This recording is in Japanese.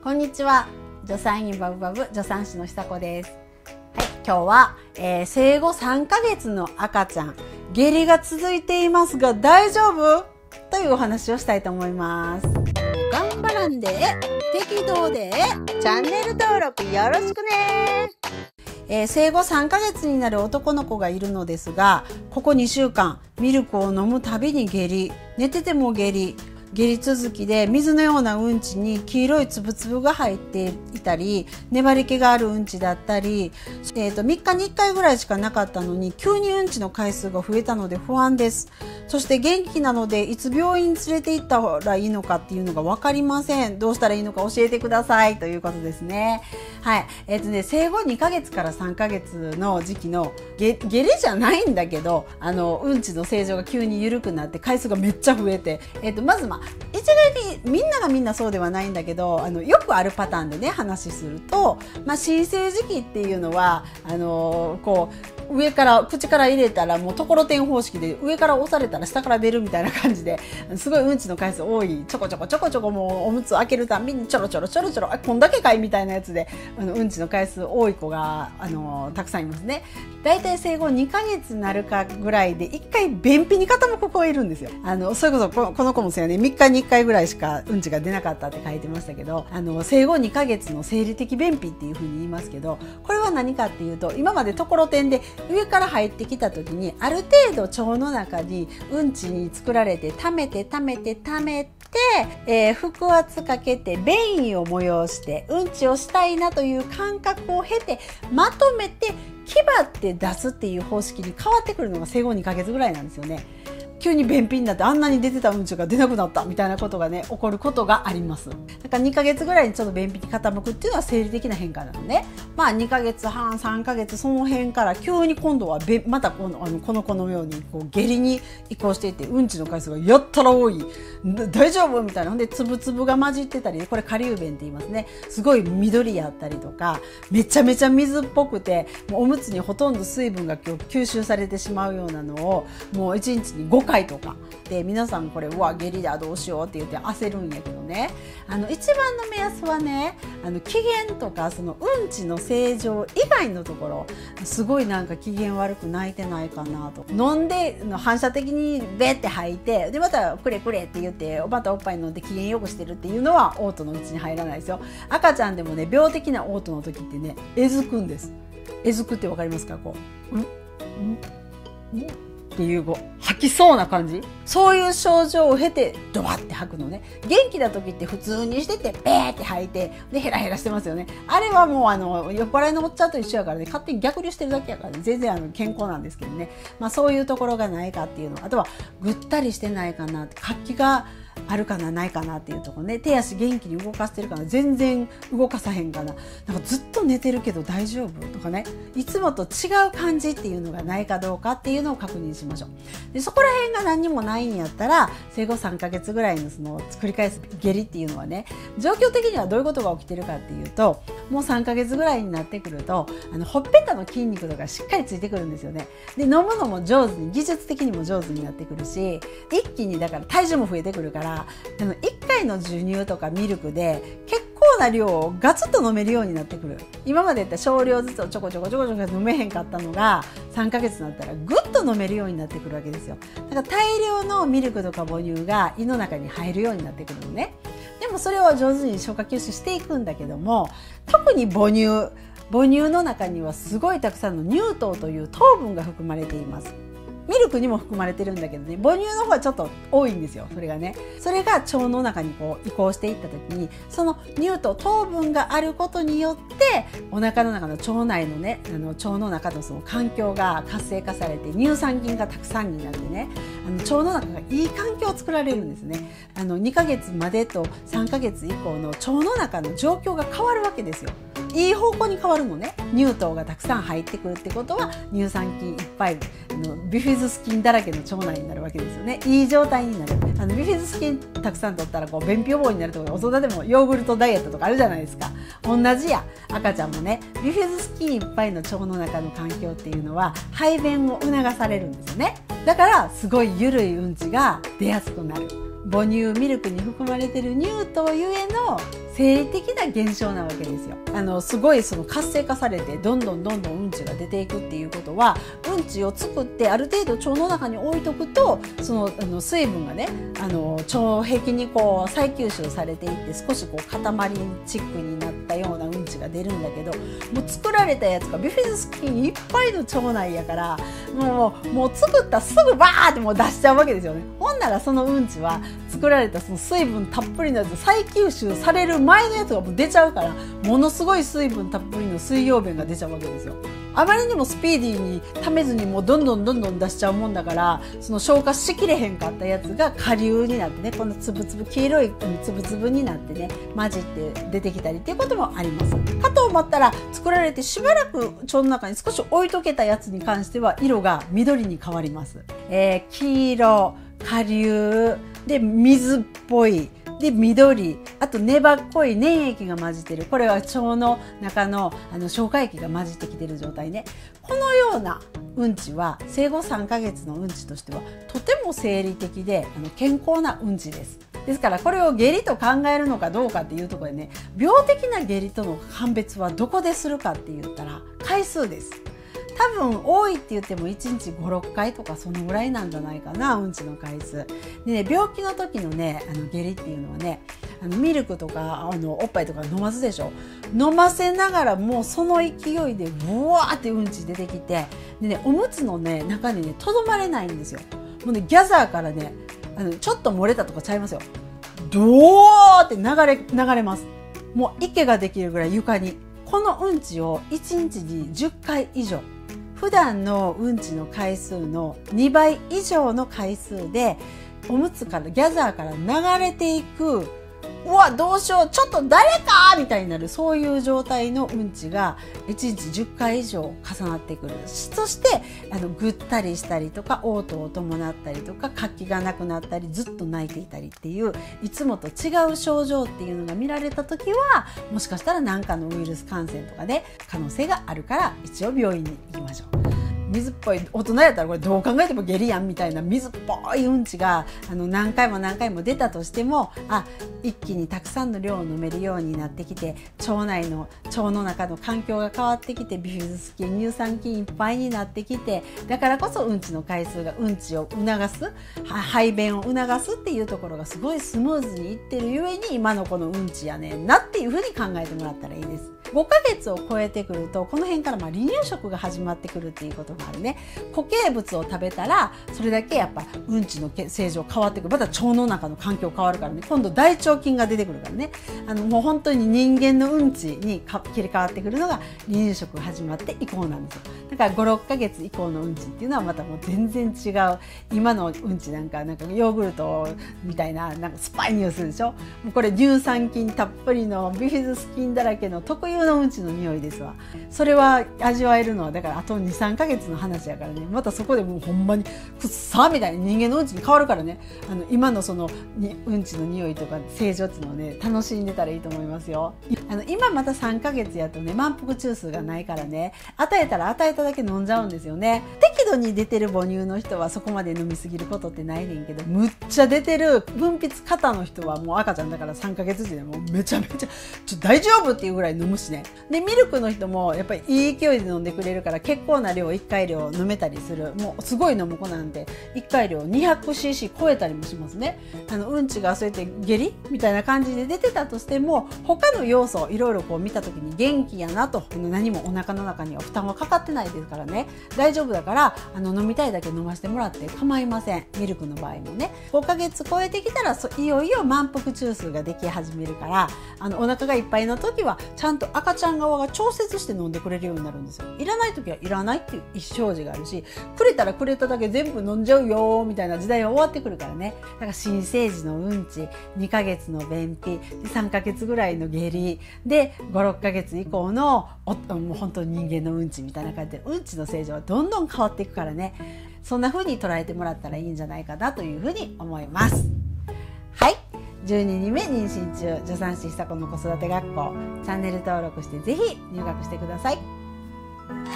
こんにちは。助産院バブバブ助産師の久子です。はい、今日は、生後3ヶ月の赤ちゃん、下痢が続いていますが大丈夫？というお話をしたいと思います。頑張らんで、適当で、チャンネル登録よろしくね。生後3ヶ月になる男の子がいるのですが、ここ2週間ミルクを飲むたびに下痢、寝てても下痢続きで、水のようなうんちに黄色いつぶつぶが入っていたり、粘り気があるうんちだったり、3日に1回ぐらいしかなかったのに急にうんちの回数が増えたので不安です。そして元気なのでいつ病院に連れて行ったらいいのかっていうのが分かりません。どうしたらいいのか教えてくださいということですね。はい、生後2ヶ月から3ヶ月の時期の下痢じゃないんだけど、うんちの正常が急に緩くなって回数がめっちゃ増えて、まず一概にみんなそうではないんだけど、よくあるパターンでね話すると、新生児期っていうのはこう上から口から入れたらもうところてん方式で、上から押されたら下から出るみたいな感じで、すごいうんちの回数多い、ちょこちょこもうおむつ開けるたびにちょろちょろこんだけかいみたいなやつでうんちの回数多い子がたくさんいますね。だいたい生後2ヶ月になるかぐらいで1回便秘に傾く子いるんですよ。それこそこの子もそうやね、3日に1回ぐらいしかうんちが出なかったって書いてましたけど、生後2ヶ月の生理的便秘っていうふうに言いますけど、これは何かっていうと、今までところてんで上から入ってきた時にある程度腸の中にうんちに作られて溜めて、腹圧かけて便意を催してうんちをしたいなという感覚を経てまとめて気張って出すっていう方式に変わってくるのが生後2ヶ月ぐらいなんですよね。急に便秘になってあんなに出てたうんちが出なくなったみたいなことがね起こることがあります。だから2ヶ月ぐらいにちょっと便秘に傾くっていうのは生理的な変化なので、2ヶ月半3ヶ月その辺から急に今度はまたこの子のようにこう下痢に移行していって、うんちの回数がやったら多い、大丈夫みたいな。ほんでつぶつぶが混じってたり、これ下流便って言いますね。すごい緑やったりとか、めちゃめちゃ水っぽくて、もうおむつにほとんど水分が吸収されてしまうようなのをもう1日に5回とかで、皆さんこれ下痢だどうしようって言って焦るんやけどね、一番の目安はね、機嫌とかそのうんちの正常以外のところ、すごいなんか機嫌悪く泣いてないかなと、飲んで反射的にベって吐いて、でまたくれって言ってまたおっぱい飲んで機嫌よくしてるっていうのは嘔吐のうちに入らないですよ。赤ちゃんでもね、病的な嘔吐の時ってね、えずくんです。えずくってわかりますか？こうっていう吐きそうな感じ、そういう症状を経てドバって吐くのね。元気な時って普通にしててベーって吐いて、でヘラヘラしてますよね。あれはもう酔っ払いのおっちゃんと一緒やからね、勝手に逆流してるだけやからね、全然健康なんですけどね。そういうところがないかっていうの、あとはぐったりしてないかなって、活気があるかなないかなっていうところね。手足元気に動かしてるかな、全然動かさへんかな、なんかずっと寝てるけど大丈夫とかね、いつもと違う感じっていうのがないかどうかっていうのを確認しましょう。でそこら辺が何にもないんやったら、生後3ヶ月ぐらいのその繰り返す下痢っていうのはね、状況的にはどういうことが起きてるかっていうと、もう3ヶ月ぐらいになってくるとほっぺたの筋肉とかしっかりついてくるんですよね。で飲むのも上手に、技術的にも上手になってくるし、一気にだから体重も増えてくるから、1回の授乳とかミルクで結構な量をガツッと飲めるようになってくる。今までやったら少量ずつをちょこちょこ飲めへんかったのが3ヶ月になったらぐっと飲めるようになってくるわけですよ。だから大量のミルクとか母乳が胃の中に入るようになってくるのね。でもそれを上手に消化吸収していくんだけども、特に母乳の中にはすごいたくさんの乳糖という糖分が含まれています。ミルクにも含まれてるんだけどね、母乳の方はちょっと多いんですよ。それが腸の中にこう移行していった時に、その乳糖糖分があることによってお腹の中の腸内のね、腸の中のその環境が活性化されて、乳酸菌がたくさんになってね、腸の中がいい環境を作られるんですね。2ヶ月までと3ヶ月以降の腸の中の状況が変わるわけですよ。いい方向に変わるのね。乳糖がたくさん入ってくるってことは、乳酸菌いっぱいビフィズス菌だらけの腸内になるわけですよね。いい状態になる。ビフィズス菌たくさん取ったら便秘予防になるとか、大人でもヨーグルトダイエットとかあるじゃないですか。同じや、赤ちゃんもね、ビフィズス菌いっぱいの腸の中の環境っていうのは排便を促されるんですよね。だからすごい緩いうんちが出やすくなる。母乳ミルクに含まれている乳糖ゆえの生理的な現象なわけですよ。すごいその活性化されてどんどんうんちが出ていくっていうことは、うんちを作ってある程度腸の中に置いとくと、その水分がね腸壁にこう再吸収されていって少しこう塊チックになったようなうんちが出るんだけど、もう作られたやつがビフィズス菌いっぱいの腸内やから、もう作ったらすぐバーってもう出しちゃうわけですよね。ほんならそのうんちは作られたその水分たっぷりのやつ再吸収される前のやつがもう出ちゃうから、ものすごい水分たっぷりの水溶便が出ちゃうわけですよ。あまりにもスピーディーにためずにもうどんどん出しちゃうもんだから、その消化しきれへんかったやつが下流になってね、このつぶつぶ黄色いつぶつぶになってね混じって出てきたりっていうこともあります。かと思ったら作られてしばらく腸の中に少し置いとけたやつに関しては色が緑に変わります。黄色、下流で水っぽいで緑、あと粘っこい粘液が混じってる、これは腸の中の消化液が混じってきてる状態ね。このようなうんちは生後3ヶ月のうんちとしてはとても生理的で健康なうんちです。ですからこれを下痢と考えるのかどうかっていうところでね、病的な下痢との判別はどこでするかって言ったら回数です。多分多いって言っても1日 5,6 回とかそのぐらいなんじゃないかな、うんちの回数でね。病気の時のね下痢っていうのはね、ミルクとかおっぱいとか飲ますでしょ。飲ませながらもうその勢いでブワーってうんち出てきて、でねおむつのね中にねとどまれないんですよ。もうねギャザーからねちょっと漏れたとかちゃいますよ、ドーって流れます。もう池ができるぐらい床に。このうんちを1日に10回以上、普段のうんちの回数の2倍以上の回数でおむつからギャザーから流れていく、うわどうしようちょっと誰かみたいになる、そういう状態のうんちが1日10回以上重なってくる。そしてぐったりしたりとか嘔吐を伴ったりとか活気がなくなったりずっと泣いていたりっていういつもと違う症状っていうのが見られた時は、もしかしたら何かのウイルス感染とかで可能性があるから一応病院に行きましょう。水っぽい、大人やったらこれどう考えても下痢やんみたいな水っぽいうんちが何回も出たとしても、一気にたくさんの量を飲めるようになってきて、腸の中の環境が変わってきて、ビフィズス菌乳酸菌いっぱいになってきて、だからこそうんちの回数がうんちを促す、排便を促すっていうところがすごいスムーズにいってるゆえに今のこのうんちやねんなっていうふうに考えてもらったらいいです。5ヶ月を超えてくるとこの辺から離乳食が始まってくるっていうことがあるね。固形物を食べたらそれだけやっぱうんちの正常変わってくる。また腸の中の環境変わるからね、今度大腸菌が出てくるからね、もう本当に人間のうんちに切り替わってくるのが離乳食が始まって以降なんですよ。だから 5,6 ヶ月以降のうんちっていうのはまたもう全然違う。今のうんちなんかヨーグルトみたいなスパイ匂いするでしょ。もうこれ乳酸菌たっぷりのビフィズス菌だらけの特有のうんちの匂いですわ。それは味わえるのはだからあと 2,3 ヶ月の話やからね。またそこでもうほんまにくっさみたいに人間のうんちに変わるからね、今のそのうんちの匂いとか正常っていうのをね楽しんでたらいいと思いますよ。今また3ヶ月やとね満腹中枢がないからね、与えたら与えただけ飲んじゃうんですよね。適度に出てる母乳の人はそこまで飲みすぎることってないねんけど、むっちゃ出てる分泌過多の人はもう赤ちゃんだから3ヶ月時でもうめちゃめちゃ大丈夫っていうぐらい飲むしね。でミルクの人もやっぱりいい勢いで飲んでくれるから結構な量1回量飲めたりする。もうすごい飲む子なんて1回量 200cc 超えたりもしますね。うんちがそうやって下痢みたいな感じで出てたとしても、他の要素いろいろこう見た時に元気やなと、何もお腹の中には負担はかかってないですからね、大丈夫だから飲みたいだけ飲ませてもらって構いません。ミルクの場合もね5ヶ月超えてきたらいよいよ満腹中枢ができ始めるから、お腹がいっぱいの時はちゃんと赤ちゃん側が調節して飲んでくれるようになるんですよ。いらない時はいらないっていう意思表示があるし、くれたらくれただけ全部飲んじゃうよみたいな時代は終わってくるからね。だから新生児のうんち、2ヶ月の便秘、3ヶ月ぐらいの下痢で 5,6 ヶ月以降のもう本当に人間のうんちみたいな感じでうんちの正常はどんどん変わっていくからね、そんな風に捉えてもらったらいいんじゃないかなというふうに思います。はい、12人目妊娠中助産師久子の子育て学校、チャンネル登録してぜひ入学してください。